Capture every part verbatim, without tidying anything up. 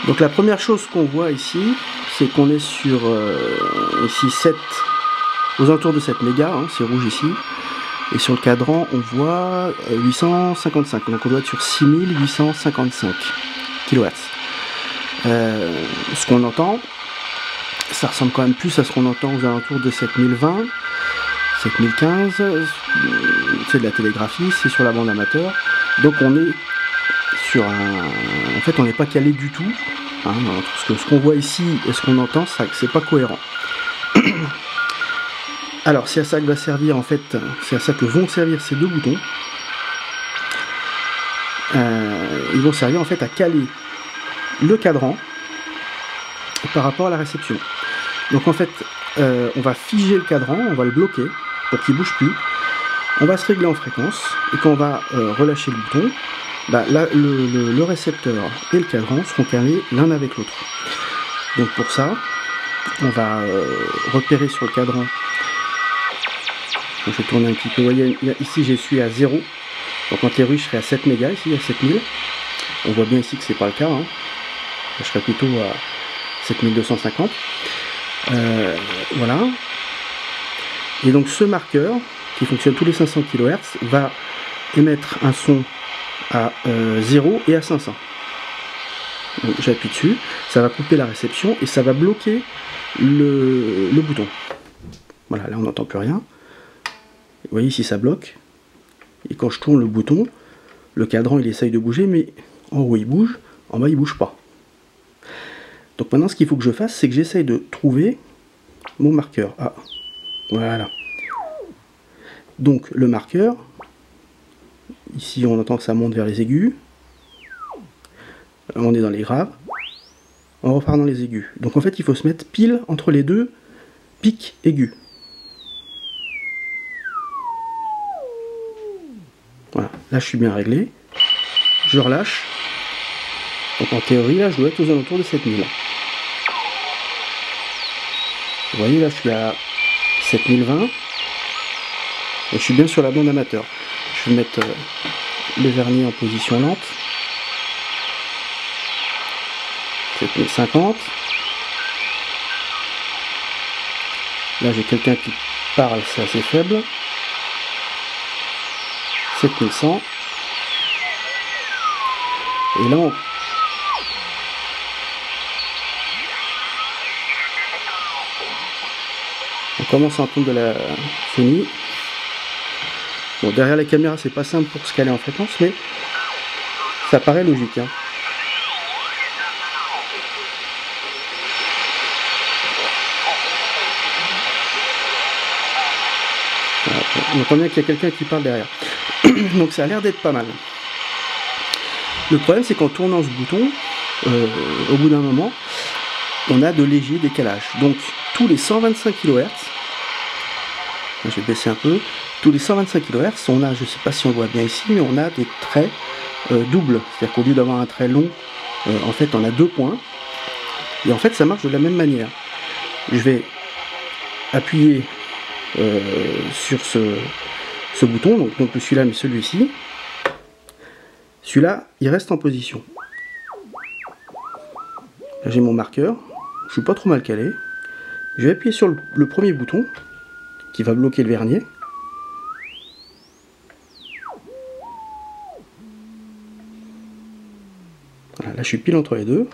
Donc la première chose qu'on voit ici, c'est qu'on est sur euh, ici sept, aux alentours de sept mégas, hein, c'est rouge ici. Et sur le cadran, on voit huit cent cinquante-cinq, donc on doit être sur six mille huit cent cinquante-cinq kilohertz. Euh, ce qu'on entend, ça ressemble quand même plus à ce qu'on entend aux alentours de sept mille vingt, sept mille quinze, c'est de la télégraphie, c'est sur la bande amateur. Donc on est sur un... En fait, on n'est pas calé du tout. Hein, parce que ce qu'on voit ici et ce qu'on entend, c'est pas cohérent. Alors, c'est à ça que va servir, en fait, c'est à ça que vont servir ces deux boutons. Euh, ils vont servir, en fait, à caler le cadran par rapport à la réception. Donc, en fait, euh, on va figer le cadran, on va le bloquer pour qu'il ne bouge plus. On va se régler en fréquence, et quand on va euh, relâcher le bouton, bah, là, le, le, le récepteur et le cadran seront calés l'un avec l'autre. Donc, pour ça, on va euh, repérer sur le cadran. Je vais tourner un petit peu. Vous voyez, ici je suis à zéro. Donc en théorie je serai à sept mégas, ici à sept mille. On voit bien ici que c'est pas le cas. Hein. Je serai plutôt à sept mille deux cent cinquante. Euh, voilà. Et donc ce marqueur, qui fonctionne tous les cinq cents kilohertz, va émettre un son à euh, zéro et à cinq cents. Donc j'appuie dessus, ça va couper la réception et ça va bloquer le, le bouton. Voilà, là on n'entend plus rien. Vous voyez ici ça bloque, et quand je tourne le bouton, le cadran il essaye de bouger, mais en haut il bouge, en bas il bouge pas. Donc maintenant ce qu'il faut que je fasse, c'est que j'essaye de trouver mon marqueur. Ah, voilà. Donc le marqueur, ici on entend que ça monte vers les aigus, on est dans les graves, on repart dans les aigus. Donc en fait il faut se mettre pile entre les deux pics aigus. Voilà, là je suis bien réglé, je relâche, donc en théorie là je dois être aux alentours de sept mille. Vous voyez là je suis à sept mille vingt, et je suis bien sur la bande amateur. Je vais mettre euh, le vernier en position lente, sept mille cinquante, là j'ai quelqu'un qui parle, c'est assez faible. sept mille cent, et là on, on commence à entendre de la phonie. Bon, derrière la caméra c'est pas simple pour se caler en fréquence, mais ça paraît logique, hein. Voilà, on entend bien qu'il y a quelqu'un qui parle derrière. Donc ça a l'air d'être pas mal. Le problème c'est qu'en tournant ce bouton, euh, au bout d'un moment, on a de légers décalages. Donc tous les cent vingt-cinq kilohertz, je vais baisser un peu, tous les cent vingt-cinq kilohertz, on a, je sais pas si on voit bien ici, mais on a des traits euh, doubles. C'est-à-dire qu'au lieu d'avoir un trait long, euh, en fait on a deux points. Et en fait ça marche de la même manière. Je vais appuyer euh, sur ce... ce bouton, donc non plus celui-là mais celui-ci. Celui-là il reste en position. Là j'ai mon marqueur, je suis pas trop mal calé. Je vais appuyer sur le, le premier bouton qui va bloquer le vernier. Voilà, là je suis pile entre les deux.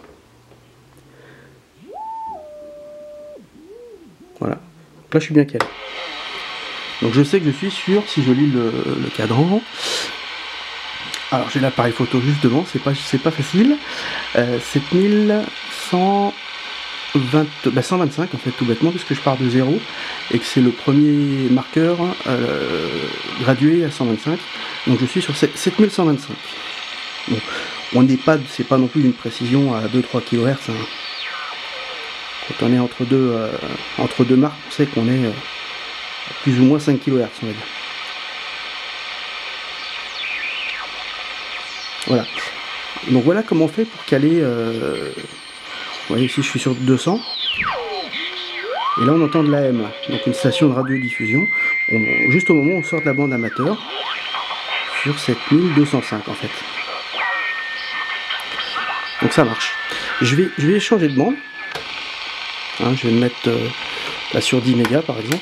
Voilà, donc là je suis bien calé. Donc je sais que je suis sûr, si je lis le, le cadran. Alors j'ai l'appareil photo juste devant, c'est pas, c'est pas facile. Euh, sept mille cent vingt, bah cent vingt-cinq en fait tout bêtement, puisque je pars de zéro et que c'est le premier marqueur euh, gradué à cent vingt-cinq. Donc je suis sur sept mille cent vingt-cinq. Bon, on n'est pas, c'est pas non plus une précision à deux trois kilohertz. Hein. Quand on est entre deux, euh, entre deux marques, on sait qu'on est euh, plus ou moins cinq kilohertz, on va dire. Voilà. Donc voilà comment on fait pour caler. Euh... Vous voyez ici je suis sur deux cents. Et là on entend de l'A M, donc une station de radiodiffusion. On... Juste au moment où on sort de la bande amateur, sur sept mille deux cent cinq en fait. Donc ça marche. Je vais, je vais changer de bande. Hein, je vais me mettre euh, là sur dix mégas par exemple.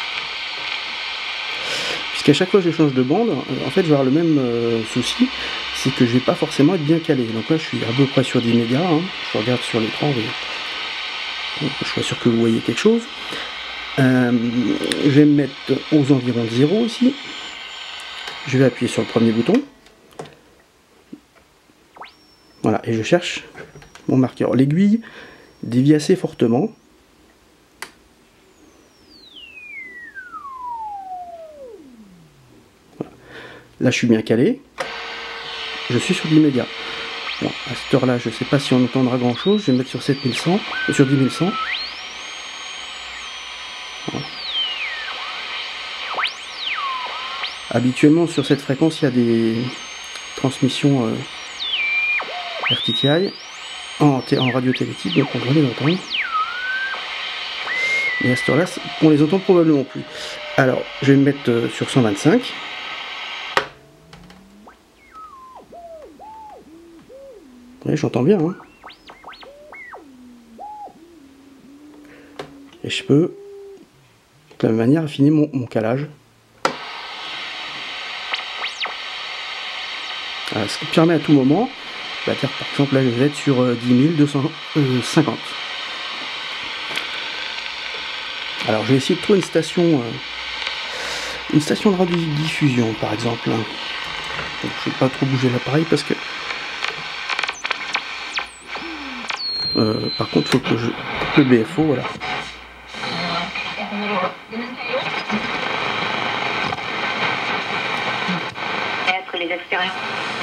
Puisqu'à chaque fois que je change de bande, en fait je vais avoir le même euh, souci, c'est que je vais pas forcément être bien calé. Donc là je suis à peu près sur dix mégas, hein. Je regarde sur l'écran, et... donc, je suis sûr que vous voyez quelque chose. Euh, je vais me mettre aux environs de zéro ici. Je vais appuyer sur le premier bouton. Voilà, et je cherche mon marqueur. L'aiguille dévie assez fortement. Voilà. Là je suis bien calé. Je suis sur dix mégas. Bon, à cette heure là je ne sais pas si on entendra grand chose. Je vais me mettre sur sept mille cent, sur dix mille cent. Voilà. Habituellement sur cette fréquence il y a des transmissions euh, R T T I en, en radio télétype, donc on doit les entendre. Et à cette heure là on les entend probablement plus. Alors je vais me mettre euh, sur cent vingt-cinq. Ouais, j'entends bien, hein. Et je peux de la même manière affiner mon, mon calage. Alors, ce qui permet à tout moment, bah, dire, par exemple là je vais être sur euh, dix mille deux cent cinquante. Alors je vais essayer de trouver une station euh, une station de radiodiffusion par exemple. Donc, je ne vais pas trop bouger l'appareil parce que euh, par contre il faut que je le B F O, voilà. Les expériences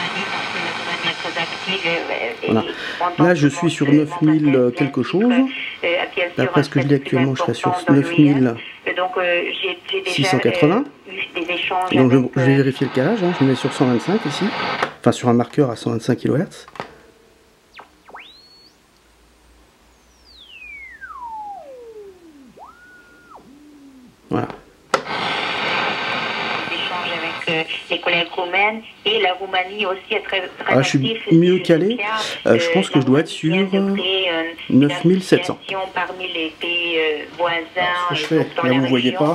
voilà. Là je suis sur neuf mille quelque chose. D'après ce que je dis actuellement je serai sur neuf mille six cent quatre-vingts. Donc je, je vais vérifier le calage, hein. Je me mets sur cent vingt-cinq ici, enfin sur un marqueur à cent vingt-cinq kilohertz. Voilà. Les collègues roumaines et la Roumanie aussi est très, très ah, je suis mieux calé, euh, je pense que je dois être sur neuf mille sept cents. Parmi les pays voisins, ce que je fais, là vous ne voyez pas,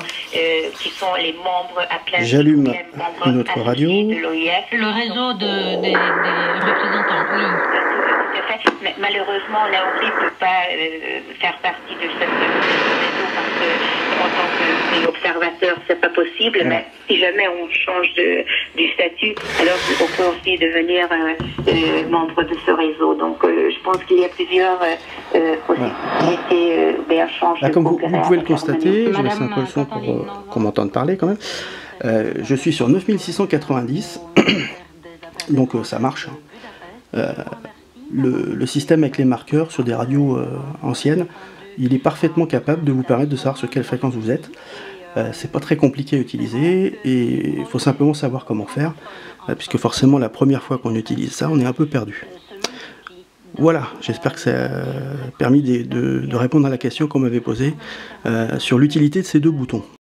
j'allume notre radio. Le réseau de, des, des représentants, oui. Mais malheureusement, la Hongrie ne peut pas euh, faire partie de ce réseau parce que en tant que observateur, c'est pas possible. Ouais. Mais si jamais on change de, du statut, alors on peut aussi devenir euh, euh, membre de ce réseau. Donc, euh, je pense qu'il y a plusieurs euh, possibilités euh, d'échange. Là, comme vous, vous pouvez le constater, je laisse un peu le son pour euh, qu'on m'entende parler quand même. Euh, je suis sur neuf mille six cent quatre-vingt-dix, donc euh, ça marche. Euh, Le, le système avec les marqueurs sur des radios euh, anciennes, il est parfaitement capable de vous permettre de savoir sur quelle fréquence vous êtes. Euh, c'est pas très compliqué à utiliser et il faut simplement savoir comment faire, euh, puisque forcément la première fois qu'on utilise ça, on est un peu perdu. Voilà, j'espère que ça a permis de, de, de répondre à la question qu'on m'avait posée euh, sur l'utilité de ces deux boutons.